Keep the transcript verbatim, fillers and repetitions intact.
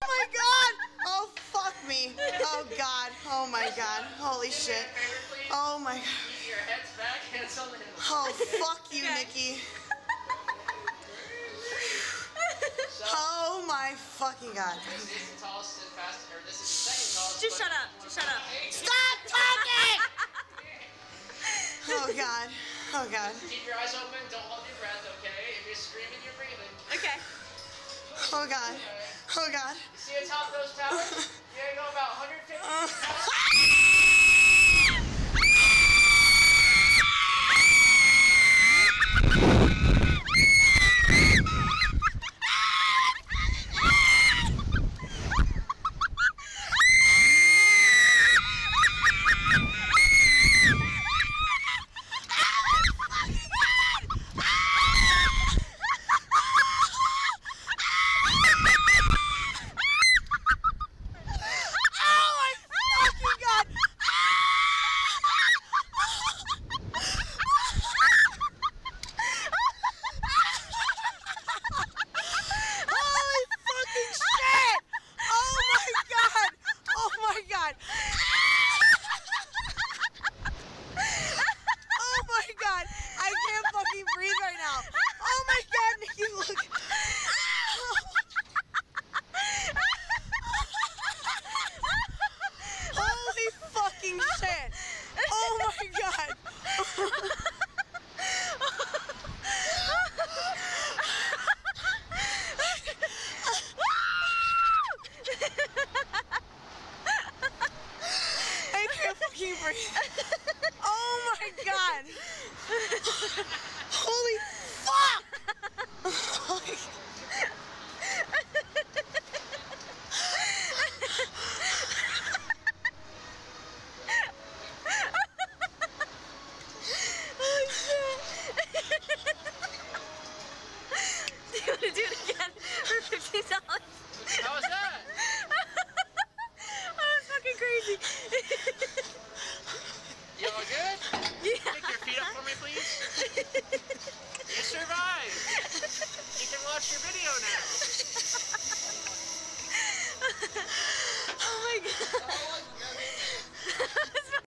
my god! Oh, fuck me. Oh, God. Oh, my God. Holy shit. Oh, my God. Your head's back, hands on the hill. Oh, fuck you, Nikki. Oh, my fucking God. This is the tallest and fastest, or this is the second tallest. Just shut up. Just shut up. Stop talking! Oh, God. Oh, God. Keep your eyes open. Don't hold your breath, okay? If you're screaming, you're breathing. Okay. Oh, God. Oh, God. You see the top of those towers? You're going to go about one hundred fifty. Uh,